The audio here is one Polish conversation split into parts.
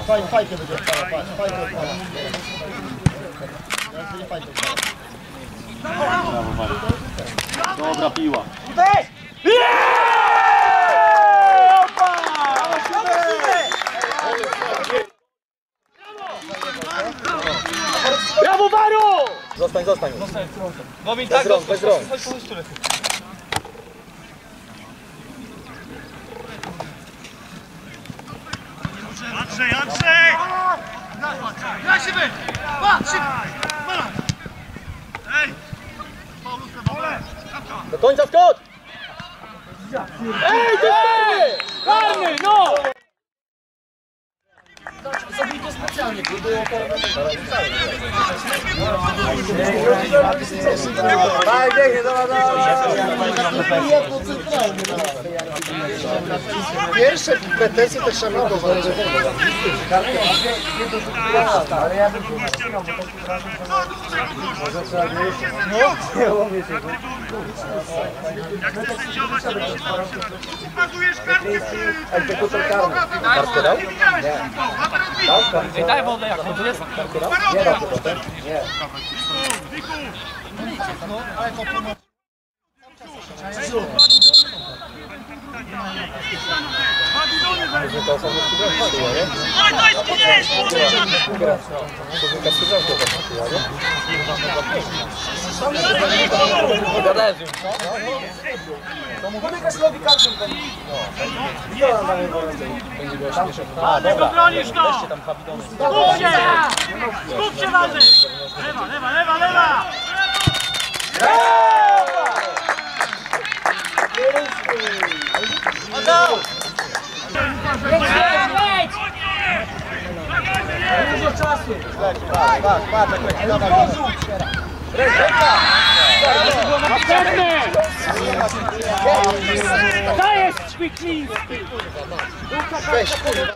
Fajkę będzie odpala, fajkę odpala. Dobra piła. Brawo, Waru! Zostań. Mobil tak, bez rąk. Andrzej! Na siebie! Do końca Scott! Ej, ty karny, no! Zrobili to specjalnie, by było pierwsze pretensje też trzeba do walki. Ale ja bym Jak chcesz sędziować, to mi się pokazujesz kartę przy... kartkę dał? Ej, daj wodę, jak to jest? Nie dał to potem? Nie. Tego bronisz to! Skup się, Waldy! Lewa! Dużo czasu! Patrz, jak leci, dawaj. Następny! Dajesz, Ćwikliński! Weź, kurwa.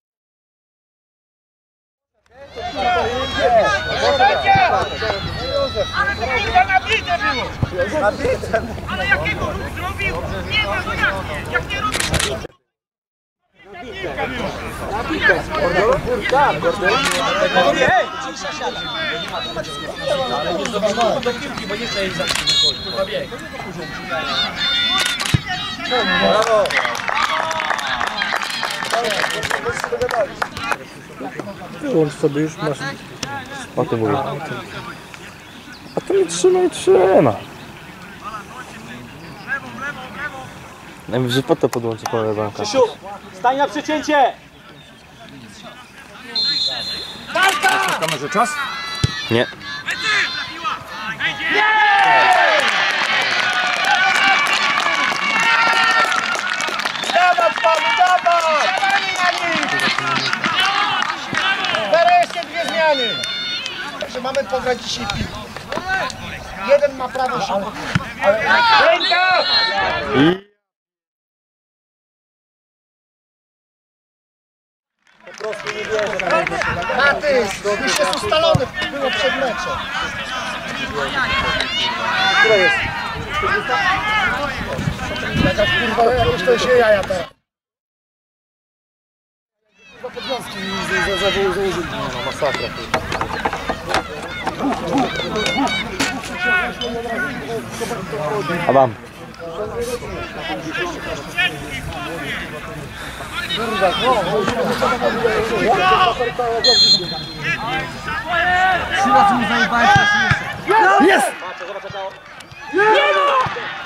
Ale to piłka na bite było! Ale jakiego ruch zrobił? Nie ma go jak nie robił! Piłka była! Ale nie zobaczyłem do piłki, bo nie chce jej zacząć. Kurwa bieg. Brawo. Wyłącz sobie, już masz. O tym mówię. A to nie trzyma. Najwyżej po to podłączy polewanka. Krzysiu, stań na przecięcie! W kamerze czas? Nie. Dawać panu, dawać! Teraz jeszcze dwie zmiany. Że mamy pograć dzisiaj piłkę. Jeden ma prawo się ręka! Po prostu nie wierzę. Matys, już jest ustalone, było przed meczem. Które jest? Jakaś kurwa, jakoś to się jaja teraz. Chyba podwiązki założyli. No masakra. Adam. Jest! Nie no!